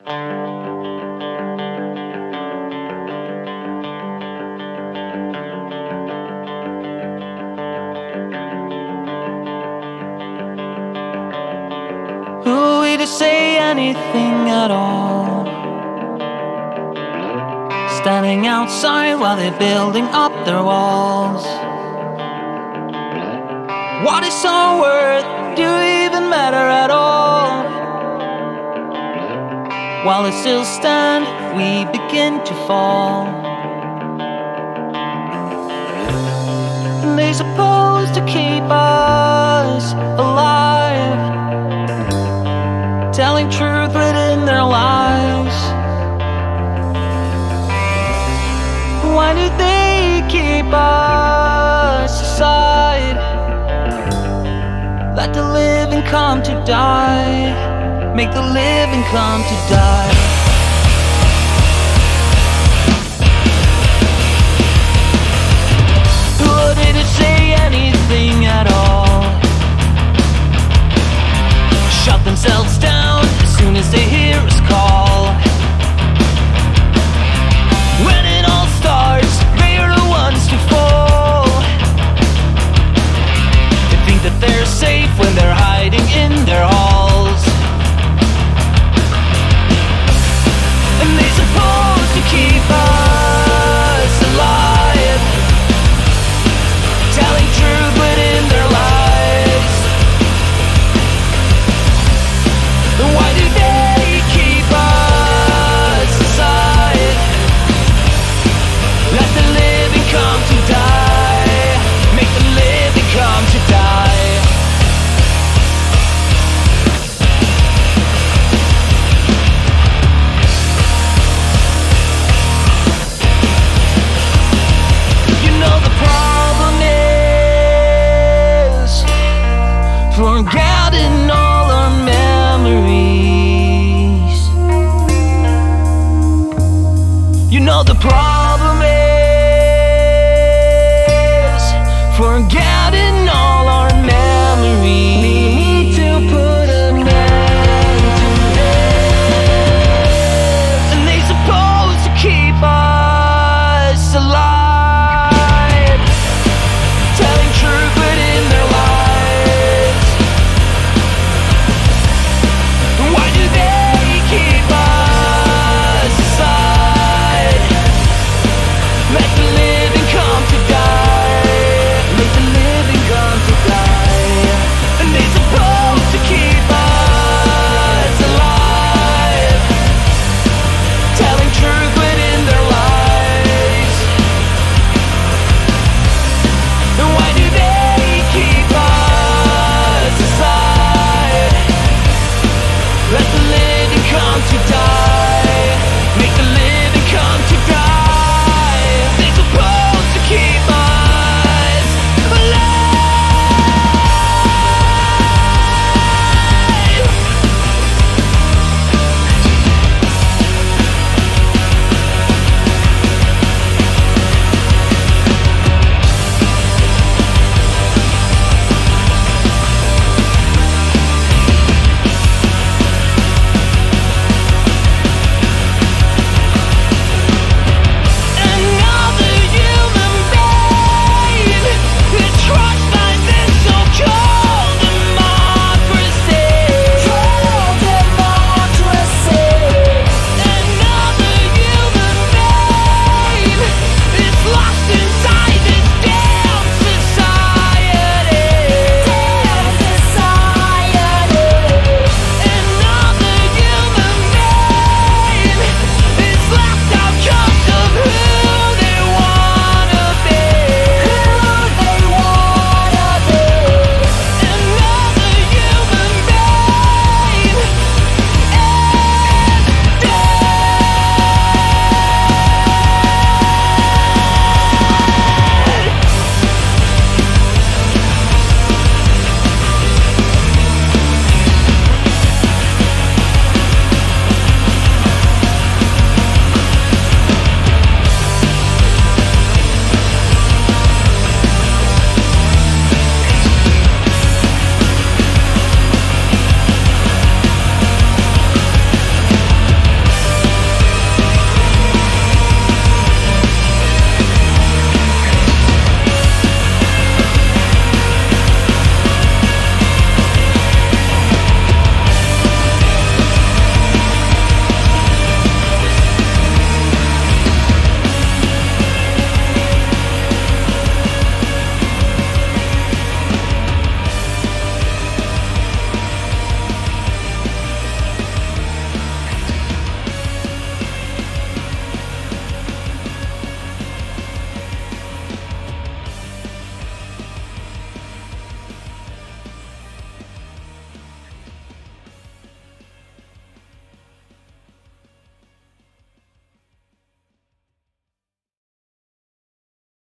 Who are we to say anything at all? Standing outside while they're building up their walls. What is our worth? Do we even matter at all? While they still stand, we begin to fall. And they're supposed to keep us alive, telling truth within their lives. Why do they keep us aside? Let the living come to die. Make the living come to die. Who are they to say anything at all? Shut themselves down as soon as they hear us call. When it all starts, they are the ones to fall. They think that they're safe when they're hiding in their halls. And they're supposed to keep us alive, telling truth within their lives. Then why do they keep us aside? Let the living come to die. Make the living come to die. You know the problem is forgetting all our memories. You know the problem